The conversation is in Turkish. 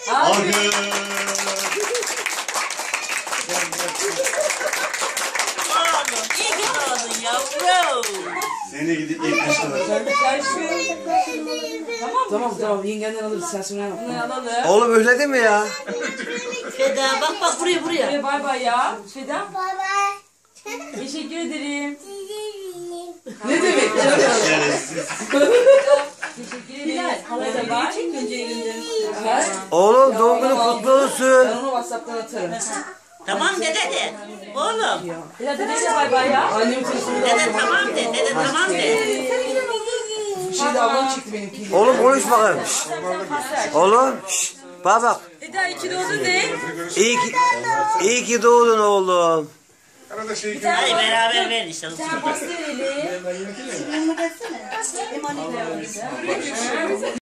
Alkış. İyi ki doğdun yavrum. Seni gidip yakıştılar. Tamam yengenden alırız sen sonra yap. Bunu alalım. Oğlum üfledi mi ya? Feda bak buraya. Buraya bay bay ya. Feda. Teşekkür ederim. Ne demek canım? Teşekkür ederim. Halay da var. Oğlum doğum günün kutlu olsun. Ben onu WhatsApp'tan atarım. Tamam dede de. Oğlum. Feda dede de bay bay ya. Annemin telefonu da Dede tamam de. Dede tamam de. bir şey de ablam çekti benimkiyle. Oğlum konuş bakalım. Şşt. Oğlum. Şşt. Bak. Feda iki doğdun de. İyi ki doğdun oğlum. Hadi beraber ver işte. Pasta verelim.